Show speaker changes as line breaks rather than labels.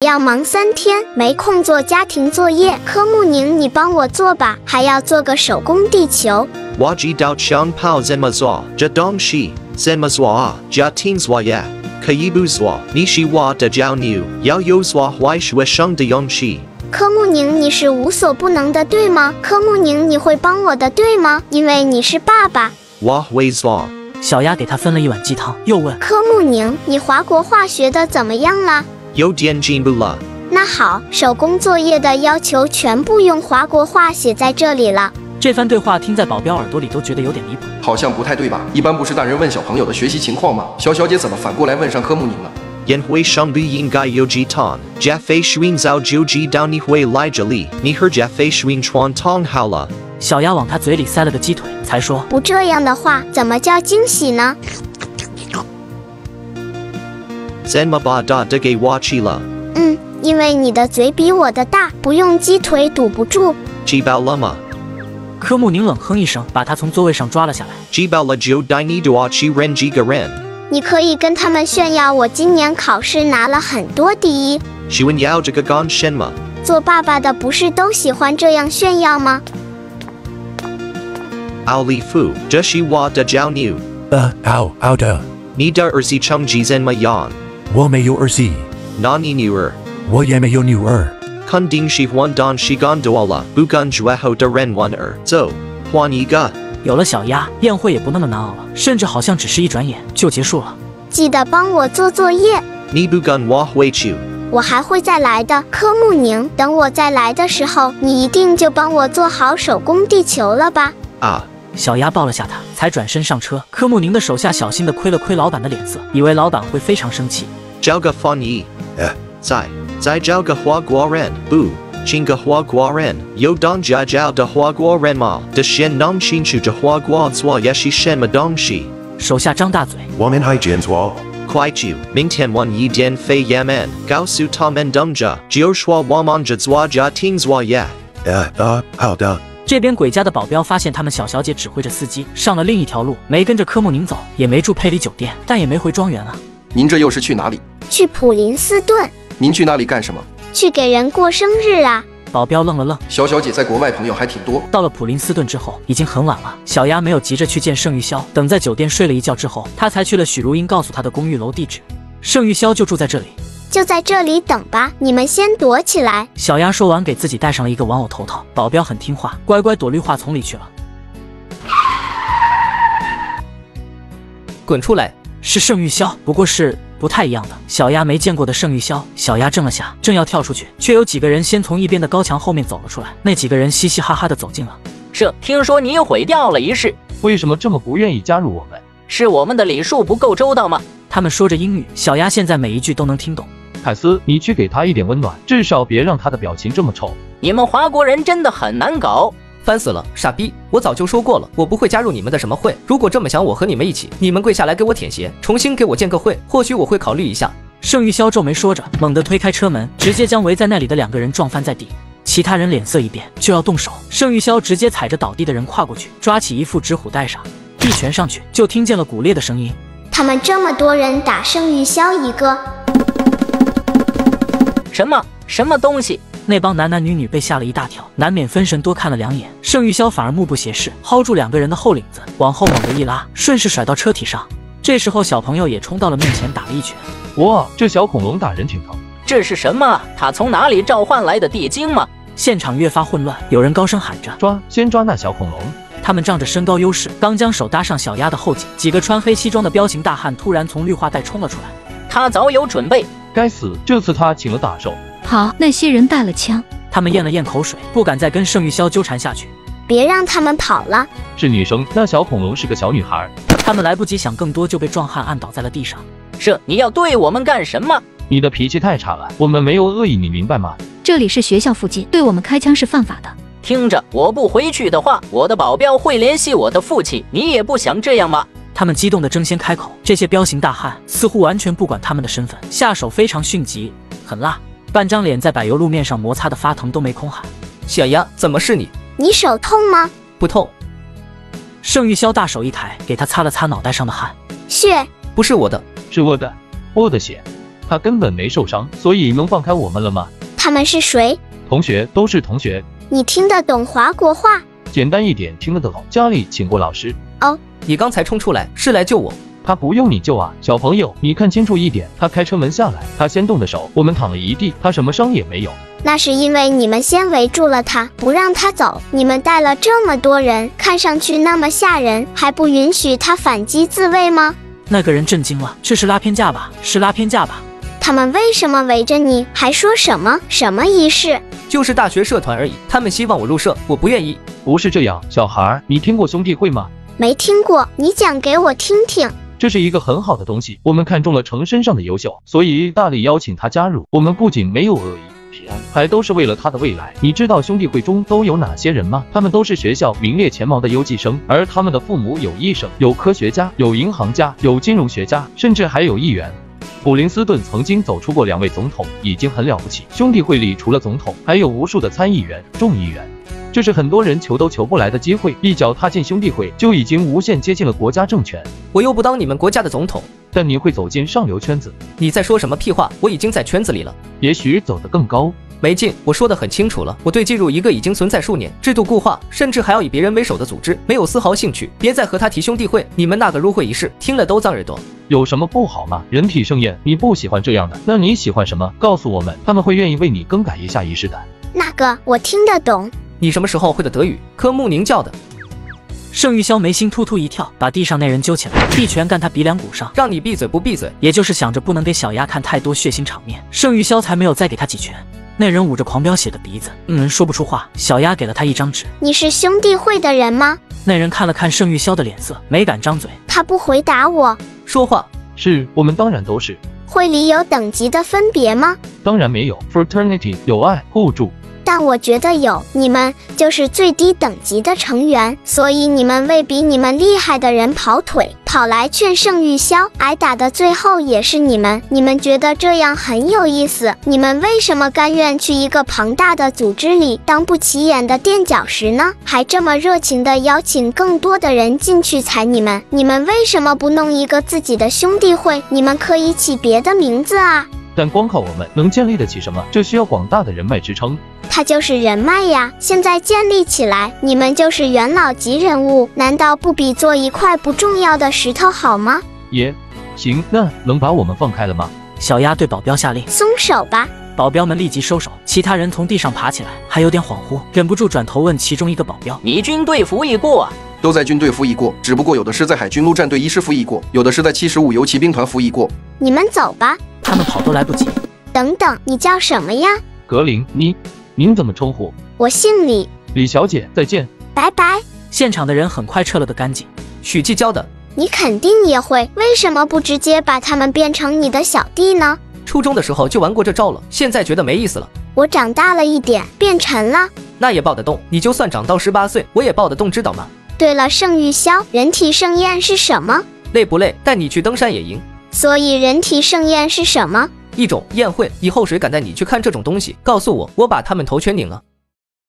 要忙3天，没空做家庭作业。柯慕宁，你帮我做吧，还要做个手工地球。
我知道枪炮怎么做，这东西怎么做啊？家庭作业可以不做，你是我的教女，要有做坏学生的勇气。
柯慕宁，你是无所不能的，对吗？柯慕宁，你会帮我的，对吗？因为你是爸爸。
我会做。
小鸭给他分了一碗鸡汤，又问
柯慕宁，你华国话学的怎么样了？
有点进步了。
那好，手工作业的要求全部用华国话写在这里了。
这番对话听在保镖耳朵里都觉得有点离谱，
好像不太对吧？一般不是大人问小朋友的学习情况吗？小小姐怎么反过来问上柯慕宁了？
因为上不应该有鸡汤，加费swing早就知道你会来这里，你和加费swing串汤好了。
小鸭往他嘴里塞了个鸡腿，才说
不这样的话，怎么叫惊喜呢？
怎么把大的给我吃了？
因为你的嘴比我的大，不用鸡腿堵不住。
吃饱了吗？
柯慕宁冷哼一声，把他从座位上抓了下来。
吃饱了就带你多去认几个人。
你可以跟他们炫耀我今年考试拿了很多第一。
炫耀这个干什么？
做爸爸的不是都喜欢这样炫耀吗？
奥利弗，这是我的教女。
好的。
你的儿子成绩怎么样？
我没有儿子。
那你女儿？
我也没有女儿。
肯定喜欢当时间多了，不跟最后的人玩儿。走，换一个。
有了小鸭，宴会也不那么难熬了，甚至好像只是一转眼就结束了。
记得帮我做作业。
你不跟我回去，
我还会再来的，柯慕宁。等我再来的时候，你一定就帮我做好手工地球了吧？
啊！
小鸭抱了下他，才转身上车。柯慕宁的手下小心地窥了窥老板的脸色，以为老板会非常生气。
找个翻译。再找个华国人，不，请个华国人。有当家教的华国人吗？的先弄清楚这华国作业是什么东西。
手下张大嘴，
我们还见错。
快去，明天晚一点飞也门，告诉他们等着，就说我们这做家庭作业。
好的。
这边鬼家的保镖发现他们小小姐指挥着司机上了另一条路，没跟着柯慕宁走，也没住佩里酒店，但也没回庄园啊。
您这又是去哪里？
去普林斯顿。
您去那里干什么？
去给人过生日啊。
保镖愣了愣，
小小姐在国外朋友还挺多。
到了普林斯顿之后，已经很晚了。小鸭没有急着去见盛玉箫，等在酒店睡了一觉之后，他才去了许如英告诉他的公寓楼地址。盛玉箫就住在这里。
就在这里等吧，你们先躲起来。
小鸭说完，给自己戴上了一个玩偶头套。保镖很听话，乖乖躲绿化丛里去了。
滚出来！
是盛玉箫，不过是不太一样的。小鸭没见过的盛玉箫，小鸭怔了下，正要跳出去，却有几个人先从一边的高墙后面走了出来。那几个人嘻嘻哈哈的走近了。
听说你毁掉了仪式，
为什么这么不愿意加入我们？
是我们的礼数不够周到吗？
他们说着英语，小鸭现在每一句都能听懂。
凯斯，你去给他一点温暖，至少别让他的表情这么丑。
你们华国人真的很难搞。
烦死了，傻逼！我早就说过了，我不会加入你们的什么会。如果这么想我和你们一起，你们跪下来给我舔鞋，重新给我建个会，或许我会考虑一下。
盛玉箫皱眉说着，猛地推开车门，直接将围在那里的2个人撞翻在地。其他人脸色一变，就要动手。盛玉箫直接踩着倒地的人跨过去，抓起一副纸虎戴上，一拳上去，就听见了骨裂的声音。
他们这么多人打盛玉箫一个？
什么东西？
那帮男男女女被吓了一大跳，难免分神多看了2眼。盛玉箫反而目不斜视，薅住2个人的后领子，往后猛地一拉，顺势甩到车体上。这时候小朋友也冲到了面前，打了一拳。
哇，这小恐龙打人挺疼。
这是什么？他从哪里召唤来的地精吗？
现场越发混乱，有人高声喊着
先抓那小恐龙。
他们仗着身高优势，刚将手搭上小鸭的后颈，几个穿黑西装的彪形大汉突然从绿化带冲了出来。
他早有准备。
该死，这次他请了大寿。
好，那些人带了枪。
他们咽了咽口水，不敢再跟盛玉箫纠缠下去。
别让他们跑了。
是女生，那小恐龙是个小女孩。
他们来不及想更多，就被壮汉按倒在了地上。
你要对我们干什么？
你的脾气太差了，我们没有恶意，你明白吗？
这里是学校附近，对我们开枪是犯法的。
听着，我不回去的话，我的保镖会联系我的父亲。你也不想这样吗？
他们激动地争先开口，这些彪形大汉似乎完全不管他们的身份，下手非常迅疾，很辣，半张脸在柏油路面上摩擦的发疼，都没空喊。
小鸭，怎么是你？
你手痛吗？
不痛。
盛玉箫大手一抬，给他擦了擦脑袋上的汗。
血
不是我的，
是我的血。 他根本没受伤，所以能放开我们了吗？
他们是谁？
同学，都是同学。
你听得懂华国话？
简单一点，听得懂。家里请过老师。
哦，
你刚才冲出来是来救我？
他不用你救啊，小朋友，你看清楚一点，他开车门下来，他先动的手，我们躺了一地，他什么伤也没有。
那是因为你们先围住了他，不让他走。你们带了这么多人，看上去那么吓人，还不允许他反击自卫吗？
那个人震惊了，这是拉偏架吧？是拉偏架吧？
他们为什么围着你？还说什么仪式？
就是大学社团而已，他们希望我入社，我不愿意。
不是这样，小孩，你听过兄弟会吗？
没听过，你讲给我听听。
这是一个很好的东西，我们看中了程身上的优秀，所以大力邀请他加入。我们不仅没有恶意，还都是为了他的未来。你知道兄弟会中都有哪些人吗？他们都是学校名列前茅的优绩生，而他们的父母有医生，有科学家，有银行家，有金融学家，甚至还有议员。普林斯顿曾经走出过2位总统，已经很了不起。兄弟会里除了总统，还有无数的参议员、众议员。这是很多人求都求不来的机会，一脚踏进兄弟会，就已经无限接近了国家政权。
我又不当你们国家的总统，
但你会走进上流圈子。
你在说什么屁话？我已经在圈子里了，
也许走得更高。
没劲，我说得很清楚了，我对进入一个已经存在数年、制度固化，甚至还要以别人为首的组织没有丝毫兴趣。别再和他提兄弟会，你们那个入会仪式听了都脏耳朵。
有什么不好吗？人体盛宴，你不喜欢这样的，那你喜欢什么？告诉我们，他们会愿意为你更改一下仪式的。
那个我听得懂。
你什么时候会的德语？科穆宁教的。
盛玉箫眉心突突一跳，把地上那人揪起来，一拳干他鼻梁骨上。
让你闭嘴不闭嘴？
也就是想着不能给小丫看太多血腥场面，盛玉箫才没有再给他几拳。那人捂着狂飙血的鼻子，说不出话。小丫给了他一张纸。
你是兄弟会的人吗？
那人看了看盛玉箫的脸色，没敢张嘴。
他不回答我。
说话。
是我们当然都是。
会里有等级的分别吗？
当然没有 ，fraternity 友爱互助。
但我觉得有，你们就是最低等级的成员，所以你们为比你们厉害的人跑腿，跑来劝盛玉箫，挨打的最后也是你们。你们觉得这样很有意思，你们为什么甘愿去一个庞大的组织里当不起眼的垫脚石呢？还这么热情地邀请更多的人进去踩你们，你们为什么不弄一个自己的兄弟会？你们可以起别的名字啊。
但光靠我们能建立得起什么？这需要广大的人脉支撑。
它就是人脉呀，现在建立起来，你们就是元老级人物，难道不比做一块不重要的石头好吗？
也行，那能把我们放开了吗？
小丫对保镖下令，
松手吧。
保镖们立即收手，其他人从地上爬起来，还有点恍惚，忍不住转头问其中一个保镖：“
你军队服役过啊？”
都在军队服役过，只不过有的是在海军陆战队医师服役过，有的是在75游骑兵团服役过。
你们走吧。
他们跑都来不及。
等等，你叫什么呀？
格林，您怎么称呼？
我姓李。
李小姐，再见。
拜拜。
现场的人很快撤了个干净。
许继教的。
你肯定也会，为什么不直接把他们变成你的小弟呢？
初中的时候就玩过这招了，现在觉得没意思了。
我长大了一点，变沉了。
那也抱得动，你就算长到18岁，我也抱得动，知道吗？
对了，盛玉箫，人体盛宴是什么？
累不累？带你去登山野营。
所以人体盛宴是什么？
一种宴会。以后谁敢带你去看这种东西，告诉我，我把他们头全拧了。